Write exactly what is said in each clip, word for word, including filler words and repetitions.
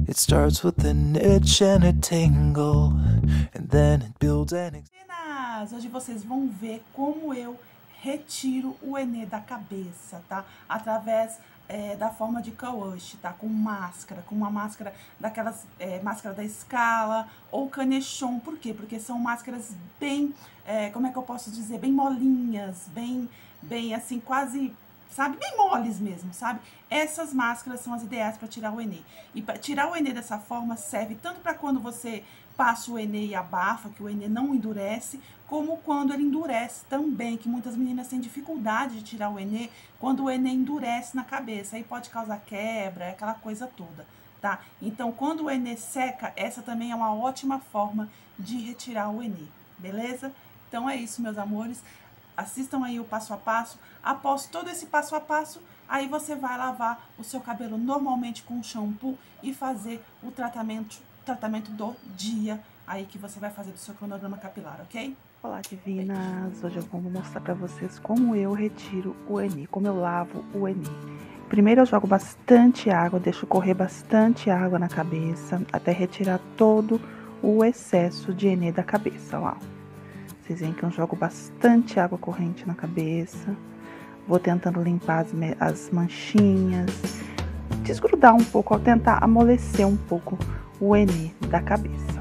It starts with an itch and a tingle, and then it builds an... Meninas, hoje vocês vão ver como eu retiro o Enê da cabeça, tá? Através é, da forma de Kawash, tá? Com máscara, com uma máscara daquelas, é, máscara da Scala ou Canechon. Por quê? Porque são máscaras bem, é, como é que eu posso dizer? Bem molinhas, bem, bem assim, quase... sabe? Bem moles mesmo, sabe? Essas máscaras são as ideais para tirar o Enê. E para tirar o Enê dessa forma serve tanto para quando você passa o Enê e abafa, que o Enê não endurece, como quando ele endurece também, que muitas meninas têm dificuldade de tirar o Enê quando o Enê endurece na cabeça. Aí pode causar quebra, aquela coisa toda, tá? Então, quando o Enê seca, essa também é uma ótima forma de retirar o Enê, beleza? Então é isso, meus amores. Assistam aí o passo a passo. Após todo esse passo a passo, aí você vai lavar o seu cabelo normalmente com shampoo e fazer o tratamento, tratamento do dia aí que você vai fazer do seu cronograma capilar, ok? Olá, divinas! Hoje eu vou mostrar pra vocês como eu retiro o Enê, como eu lavo o Enê. Primeiro eu jogo bastante água, deixo correr bastante água na cabeça, até retirar todo o excesso de Enê da cabeça, ó. Vocês veem que eu jogo bastante água corrente na cabeça. Vou tentando limpar as, as manchinhas. Desgrudar um pouco, ó, tentar amolecer um pouco o Enê da cabeça.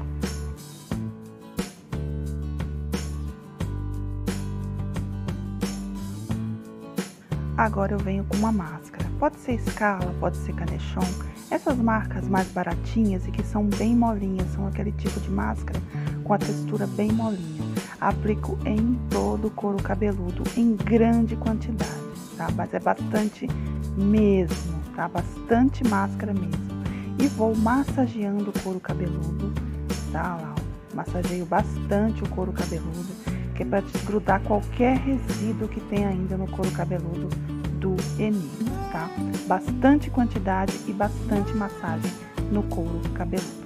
Agora eu venho com uma máscara. Pode ser Scala, pode ser Canechon. Essas marcas mais baratinhas e que são bem molinhas, são aquele tipo de máscara com a textura bem molinha. Aplico em todo o couro cabeludo, em grande quantidade, tá? Mas é bastante mesmo, tá? Bastante máscara mesmo. E vou massageando o couro cabeludo, tá? Lá, ó. Massageio bastante o couro cabeludo, que é para desgrudar qualquer resíduo que tem ainda no couro cabeludo do Enê, tá? Bastante quantidade e bastante massagem no couro cabeludo.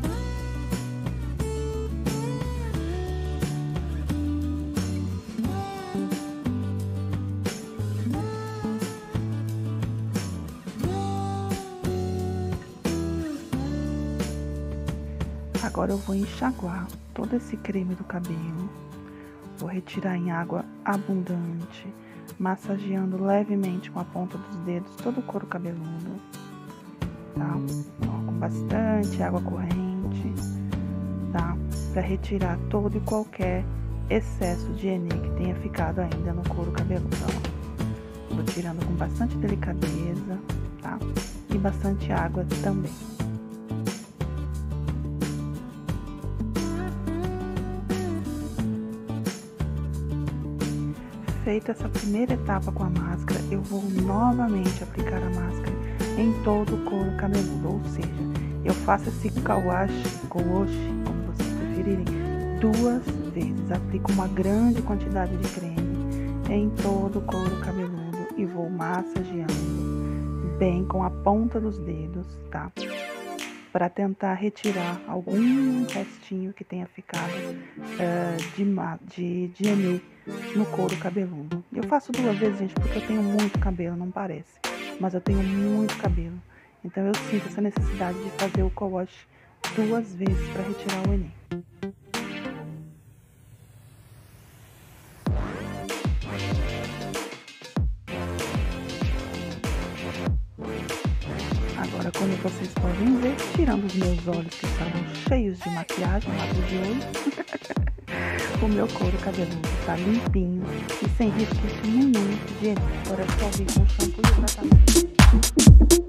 Agora eu vou enxaguar todo esse creme do cabelo, vou retirar em água abundante, massageando levemente com a ponta dos dedos todo o couro cabeludo, tá? Ó, com bastante água corrente, tá? Para retirar todo e qualquer excesso de Enê que tenha ficado ainda no couro cabeludo, ó. Vou tirando com bastante delicadeza, tá? E bastante água também. Feita essa primeira etapa com a máscara, eu vou novamente aplicar a máscara em todo o couro cabeludo, ou seja, eu faço esse Kawash, Kawash, como vocês preferirem, duas vezes. Aplico uma grande quantidade de creme em todo o couro cabeludo e vou massageando bem com a ponta dos dedos, tá? Para tentar retirar algum restinho que tenha ficado uh, de, de, de Enê no couro cabeludo. Eu faço duas vezes, gente, porque eu tenho muito cabelo, não parece, mas eu tenho muito cabelo. Então eu sinto essa necessidade de fazer o co-wash duas vezes para retirar o Enê. Agora, como vocês podem ver, tirando os meus olhos que estavam cheios de maquiagem, lápis de olho, o meu couro cabeludo tá limpinho e sem resquício nenhum de Enê. Agora é só vir com shampoo e tratamento.